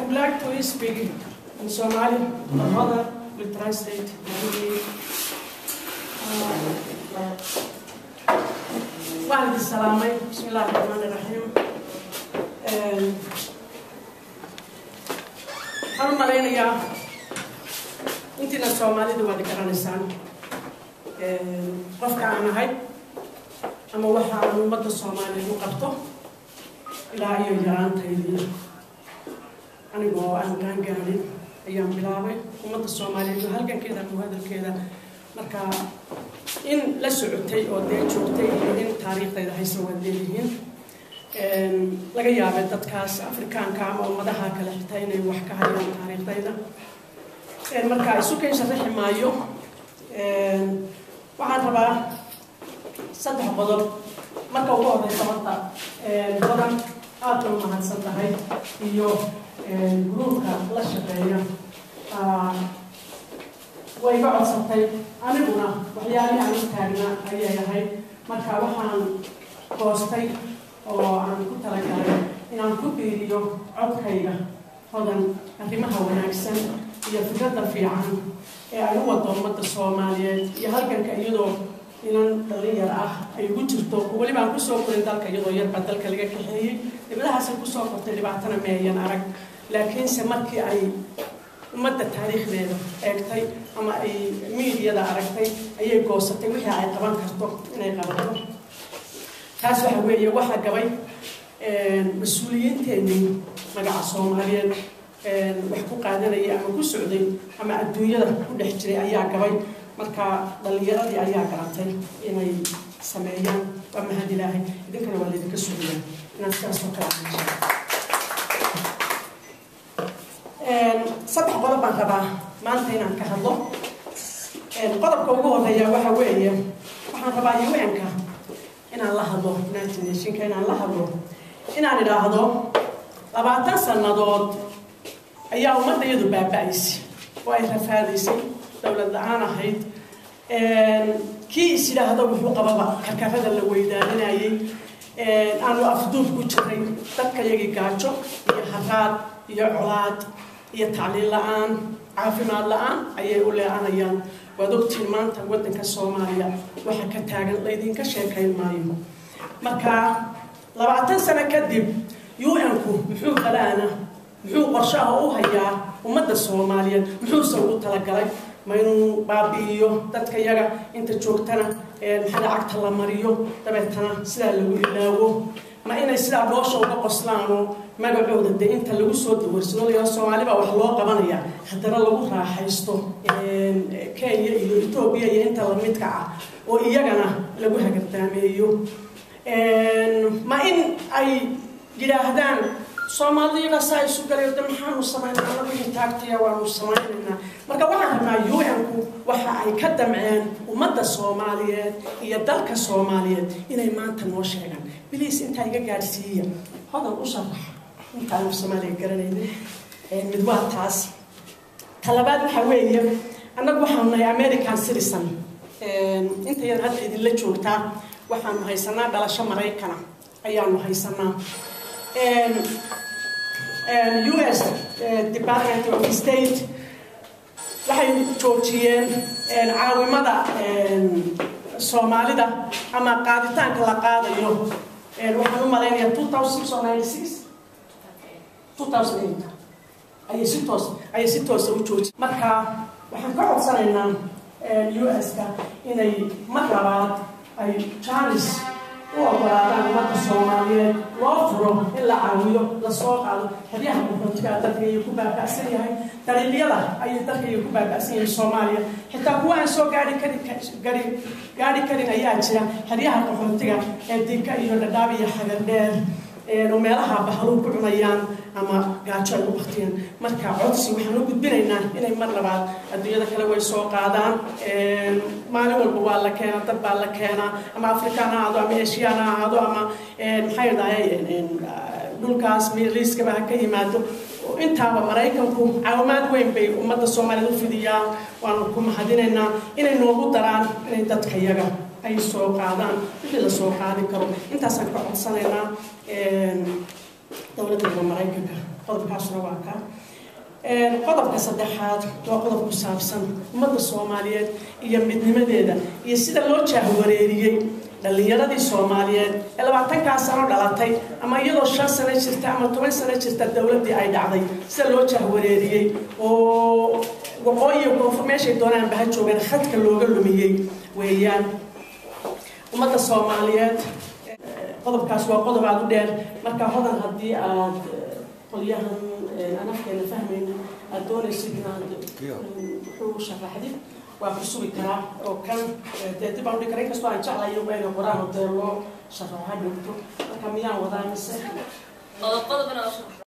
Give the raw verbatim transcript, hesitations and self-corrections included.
would like to speak in Somali. My mother will translate. وعليكم السلام. بسم الله الرحمن الرحيم. أنا مالين يا أنتنا الصومالي دوالي كرانسان. رفع أنا هاي أما وحى مدة الصومالي وقفته إلى أي جران تيجي. أنا جوا أنا كان قاعد أيام بلاوي ومدة الصومالي هل كان كذا وهذا كذا مركا إن لسعتي أو دين شوتي إن تاريخ تيجي هيسوي دينين laga yaabay dadkaas Afrikaanka ama ummadaha kale xitaa inay wax ka hayaan taariikhdayda ee marka isu keen sharaxi maayo ee waxaan rabaa saddex qodob marka ugu horeysa horta ee badan aad u mahadsan tahay iyo ee gruupka la shaqeeya ah way ka codsatay aniguna waxyaalaha aan taagnaa ayay ahayd marka waxaan qoostay oo aan ku talagalay inaan ku biiriyo codkayga hodan arrimaha wanaagsan iyo fikradda fiican ee ay u wado ummadda Soomaaliyeed iyo halkanka iyadoo inan dhalinyar ah ay ugu jirto waliba aan ku soo korin dalka iyadoo yar baa dalka laga kaxeeyay dibadahaas ku soo kortay dhibaatana meeyan arag laakiin se markii ay ummadda taariikhdeeda eegtay ama ay miidiyada aragtay ayay goosatay wixii ay qaban karto inay qabato taas waxa weeye waxa gabay ee mas'uuliyiinteennii magaca Soomaaliyeed ee wax ku qaadanaya ama ku socday ama adduunyada ku dhex jiray ayaa gabay marka dhalinyaradii ayaa garantay inay sameeyaan waa mahad Ilaahay idinkana waa idinka suuqyaan inaad ka soo kala ee saddex qodob baan rabaa maanta inaan ka hadlo ee qodobka ugu horeeya waxa weeye waxaan rabaa yuuyanka inaan la hadlo United Nations inaan la hadlo inaan idhaahdo labaatan sanadood ayaa ummadayadu baaba'aysay oo ay rafaadaysay dawlad la'aan ahayd kii is yidhaahdo wuxuu qababa karkarada la weydaaninayay aanu afduub ku jiray dadka yagii gaajo iyo haraad iyo colaad iyo tacliin la'aan caafimaad la'aan ayay u leecanayaan waad ogtiin maanta waddanka Soomaaliya waxa ka taagan laydinka sheekayn maayo marka labaatan sano kadib U N-ku muxuu qalaana muxuu qorshaha u hayaa ummadda Soomaaliyeed muxuu soo u talagalay ma inuu baabi'iyo dadka yaga inta joogtana ee maxaa lacagta la mariyo dabeetana sidaa lagu ilaawo ma inay sidaa dhoosha uga qoslaano magacooda de inta lagu soo dawarsado iyo Soomaaliba wax loo qabanaya haddana lagu raaxaysto Kenya iyo Ethiopia iyo inta la midka ah oo iyagana lagu hagardaameeyo ma in ay yiraahdaan Soomaaliga saa isu galay maxaanu sameeynaa anagu intaagtiya waanu sameeynaa marka waxaan rabnaa U N-ku waxa ay ka damceen ummadda Soomaaliyeed iyo dalka Soomaaliyeed inay maanta noo sheegaan bilis inta iga gaarsiiya hodan u sharax inta aan Soomaaliga garanaynin ee mid waa taas talabaad waxa weeye anagu waxaan nahay American citizen ee inta yar hadda idin la joogtaa waxaan haysanaa dhalasho Mareykan ayaanu haysanaa and and U S uh, Department of State waxay joojiyeen een caawimada een Soomaalida ama qaaditaanka la qaadayo een waxaan u maleynayaa two thousand six or ninety-six two thousand eight ay si toos ay si toos u joojiyeen marka waxaan ka codsanaynaa U S-ka inay mar labaad ay Charles وأولادنا ummadda Soomaaliyeed loo furo in la caawiyo la soo qaado xiriyaha qaxootiga dadka ay ku baaba'san yahay dariiqyada ay dadka ay ku baaba'san yahay Soomaaliya xitaa kuwa aan soo gaari karin gaari gaari karin ayaa jira xiriyaha qaxootiga ee dinka iyo dhadhaab iyo xagar dheer ee meelaha bahlu ku cunayaan ama gaajo ay u baqtiyaan marka codsi waxaan u gudbinaynaa inay mar labaad adduunyada kale way soo qaadaan ee maalin walba waa la keenaa dad baa la keenaa ama Afrikaan ah ama Asian ah ama ee maxay dhaayeen dhulkaas Middle-East ka ka yimaado intaaba Mareykanku caawimaad weyn bay ummadda Soomaaliyeed u fidiyaan waan ku mahadinaynaa inay noogu daraan inay dadka yaga ay soo qaadaan wixii la soo qaadi karo intaas aan ka codsanaynaa ee dawladda Mareykanka قدر كاسر واقع قدر كصدحات وقدر كسابسن مدة الصوماليات يمدني مديدة يصير اللوجة وريري اللي يردي الصوماليات اللي بعتن كاسر دلاتي أما يلو شخص سنة شرت أما توين سنة شرت الدولة دي عيد عضي يصير اللوجة وريري و وقوي وكونفرميشن دونا بهالشو بين خد كلوجا لوميي ويان ومدة الصوماليات قدر كاسر وقدر بعد دير مركا هذا هدي قليها أنا فكرة فهمين الدور السجنان حوش الرحدي وفرسوي كرا وكان تبغى نقول كريك سواء إن شاء الله يومين وقرآن وتلو شرحها بنتو كمية وضع مسح.